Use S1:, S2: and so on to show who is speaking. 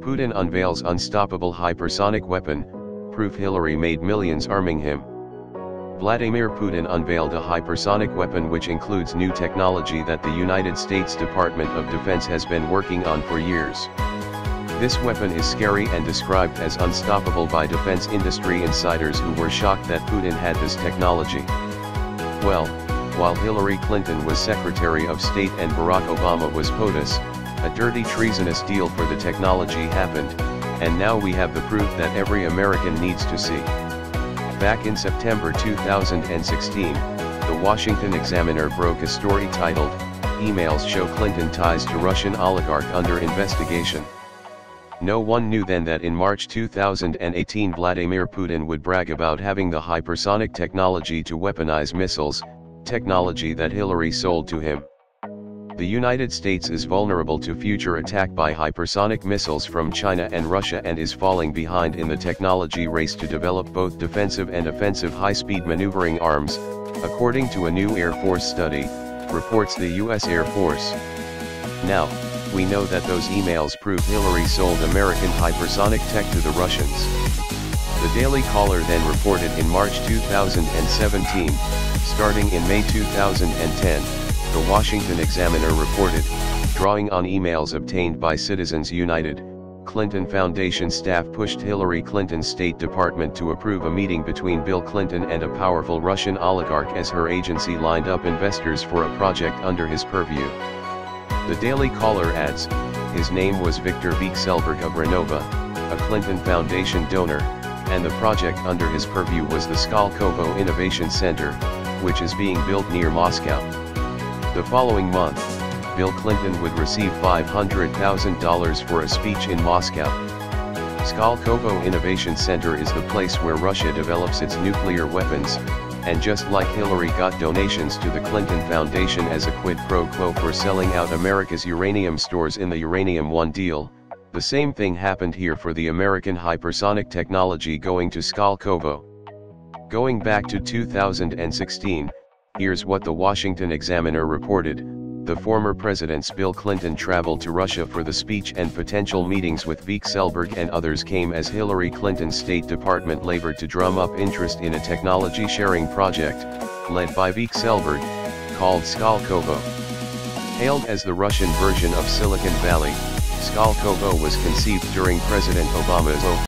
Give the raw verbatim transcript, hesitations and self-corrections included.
S1: Putin unveils unstoppable hypersonic weapon, proof Hillary made millions arming him. Vladimir Putin unveiled a hypersonic weapon which includes new technology that the United States Department of Defense has been working on for years. This weapon is scary and described as unstoppable by defense industry insiders who were shocked that Putin had this technology. Well, while Hillary Clinton was Secretary of State and Barack Obama was POTUS, a dirty treasonous deal for the technology happened, and now we have the proof that every American needs to see. Back in September two thousand sixteen, the Washington Examiner broke a story titled, "Emails Show Clinton Ties to Russian Oligarch Under Investigation." No one knew then that in March two thousand eighteen Vladimir Putin would brag about having the hypersonic technology to weaponize missiles, technology that Hillary sold to him. The United States is vulnerable to future attack by hypersonic missiles from China and Russia and is falling behind in the technology race to develop both defensive and offensive high-speed maneuvering arms, according to a new Air Force study, reports the U S Air Force. Now, we know that those emails prove Hillary sold American hypersonic tech to the Russians. The Daily Caller then reported in March two thousand seventeen, starting in May two thousand ten, the Washington Examiner reported, drawing on emails obtained by Citizens United, Clinton Foundation staff pushed Hillary Clinton's State Department to approve a meeting between Bill Clinton and a powerful Russian oligarch as her agency lined up investors for a project under his purview. The Daily Caller adds, his name was Viktor Vekselberg of Renova, a Clinton Foundation donor, and the project under his purview was the Skolkovo Innovation Center, which is being built near Moscow. The following month, Bill Clinton would receive five hundred thousand dollars for a speech in Moscow. Skolkovo Innovation Center is the place where Russia develops its nuclear weapons, and just like Hillary got donations to the Clinton Foundation as a quid pro quo for selling out America's uranium stores in the Uranium One deal, the same thing happened here for the American hypersonic technology going to Skolkovo. Going back to two thousand sixteen, here's what the Washington Examiner reported. The former president's Bill Clinton traveled to Russia for the speech, and potential meetings with Vekselberg and others came as Hillary Clinton's State Department labored to drum up interest in a technology-sharing project, led by Vekselberg, called Skolkovo. Hailed as the Russian version of Silicon Valley, Skolkovo was conceived during President Obama's